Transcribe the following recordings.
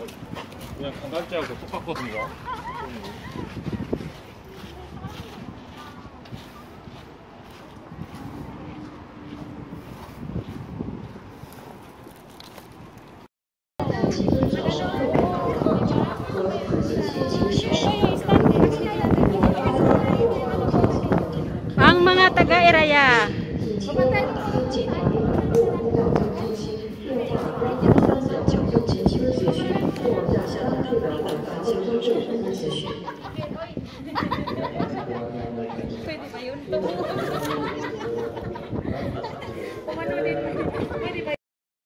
그냥 강간죄하고 똑같거든요. Ang mga taga-Iraya. Pwede ba yun? Kumano din. Pwede ba yun?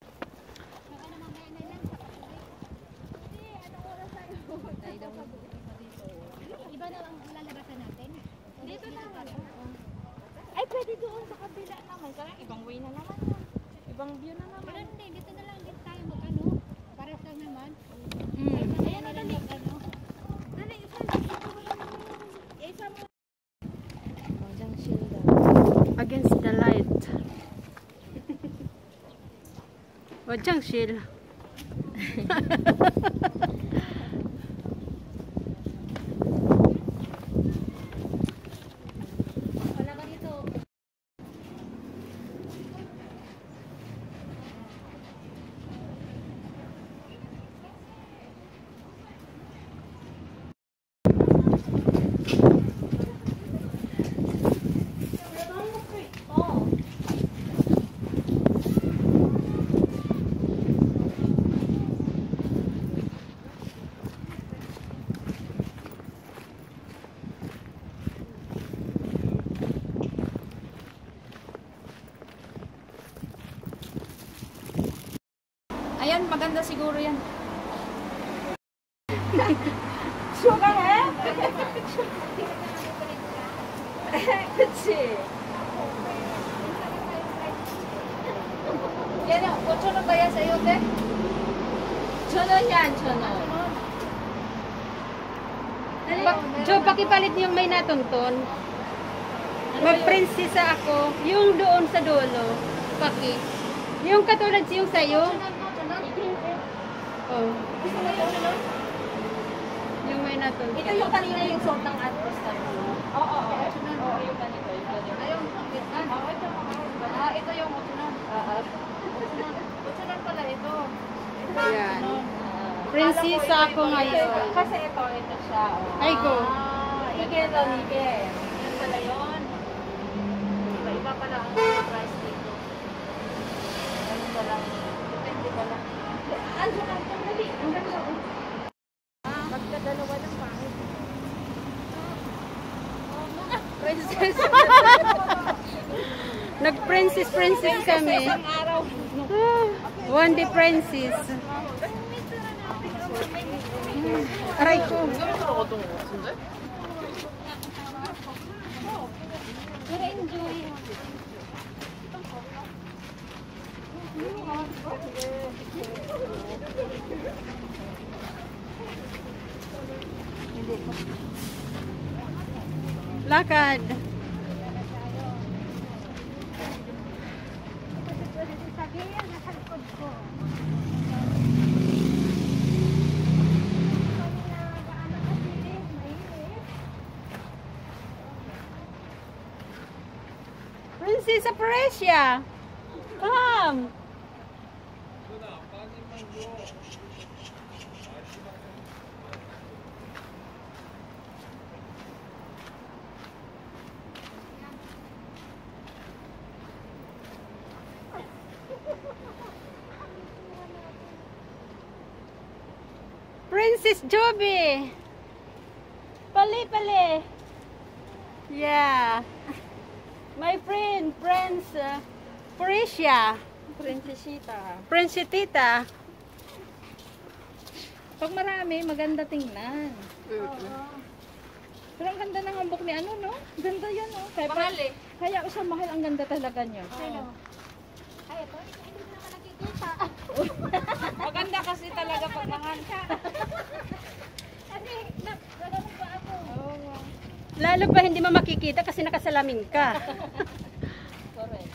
Iba na ang lalabasan natin. Dito na. Ay, pwede doon sa kabila naman. Kaya ibang way na naman. Ibang view na naman. Pero hindi, dito na lang din tayo mag-ano. Pares lang naman. Ayan na lang ano. Nanay, isa mo. Against the light. Wajang shield. Wala ka dito. Ayan, maganda siguro yan. Sugar, eh? 그치? 얘는 5,000원 kaya sa'yo, te? 1,000원이야, 1,000원. Jo, pakipalit yung may natunton. Mag-prinsesa ako. Yung doon sa dulo. Paki. Yung katulad yung sa'yo. Oh. Yung may natunton. Ito yung kanina yung suot ng actress na mo. Oo, oo, yung ganito, yung ganito. Ayun, ito yung usunan. Usunan pala ito. Ayan. Prinsesa ako ngayon. Kasi ito siya. Ay ko. Higel o higel. Yan pala yun. Iba pala ang price dito. Ano pa lang. Depende pa lang. Ano lang ito? Dali. Ang ganda. Magkadalawa ng pangit. Princess. Nag-princess kami. Isang araw. One day princess. Aray ko. Pero enjoy. Lakad. Sabihin, nasa likod ko. Princess Aprecia. Come. Princess Joby. Pali. Yeah. My friend, Aprecia. Princesita. Pag marami, maganda tingnan. Pero ang ganda ng hambok ni ano, no? Ganda yan, no? Kaya siya mahal, ang ganda talaga niya. Sino? Ay, ito. Hindi ko naman nakikita. Maganda kasi talaga pag mahal. Kasi, nagano pa ako. Lalo pa hindi mo makikita kasi nakasalamin ka. Correct.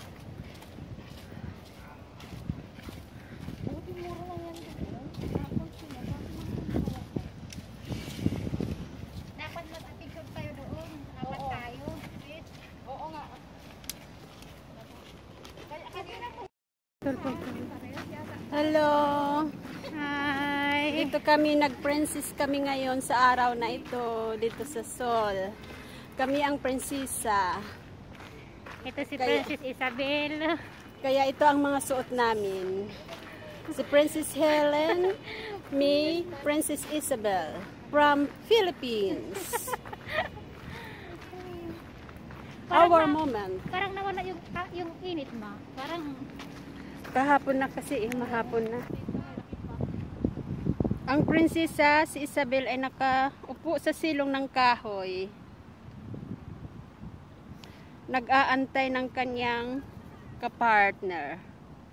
Hello! Hi! Dito kami, nag-princess kami ngayon sa araw na ito, dito sa Sol. Kami ang prinsesa. Ito si Princess Isabel. Kaya ito ang mga suot namin. Si Princess Helen, me, Princess Isabel, from Philippines. Our moment. Parang nawala yung init ma. Parang Kahapon na kasi, mahapon na. Ang prinsesa, si Isabel, ay nakaupo sa silong ng kahoy. Nag-aantay ng kanyang kapartner.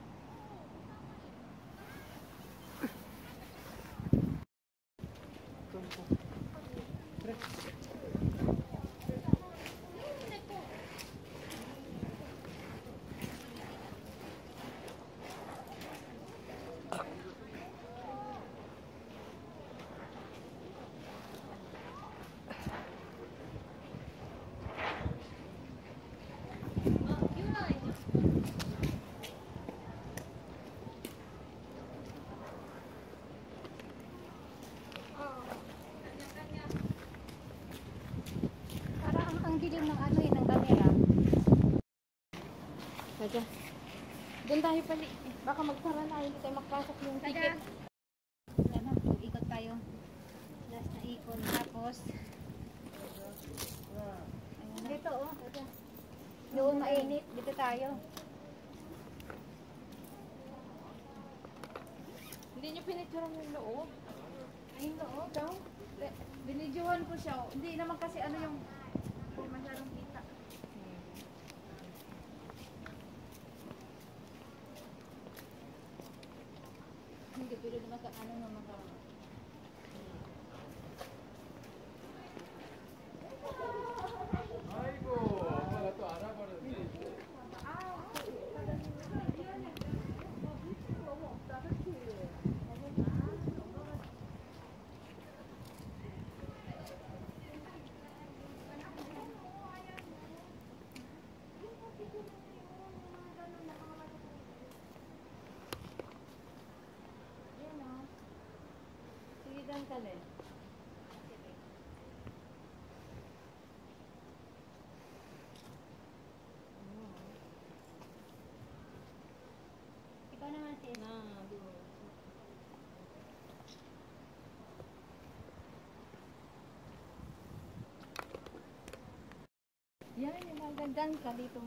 parang ang dilim ng ano yun, ng camera. Aja. Doon tayo pali. Baka magsara na, hindi tayo makapasok yung ticket. Yan na, ikot tayo. Last na ikot. Tapos, ayun na. Dito oh. Doon mainit. Dito tayo. Hindi niyo pinicturean yung loob. Ay, loob. Daw? Binidyohan ko siya. Hindi naman kasi ano yung hindi masyadong kita. Hindi, pero naman ka ano naman ka. Sige, dyan ka le. Ikaw naman sis. Yan, yung magandang ka dito.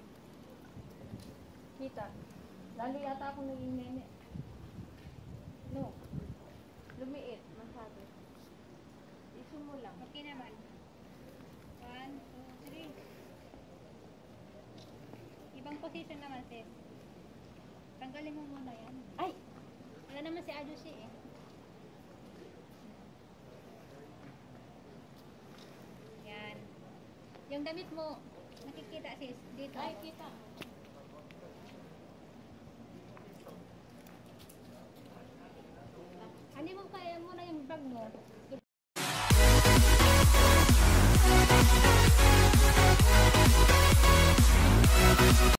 Kita. Lalo yata ako naging nene. No. Lumiit. Masyado. Iso mo lang. Okay naman. 1, 2, 3. Ibang position naman sis. Tanggalin mo muna yan. Ay! Wala naman si Adusi eh. Yan. Yung damit mo, nakikita sis. Dito. Ay, kita. Ano mo kaya muna yung bag mo?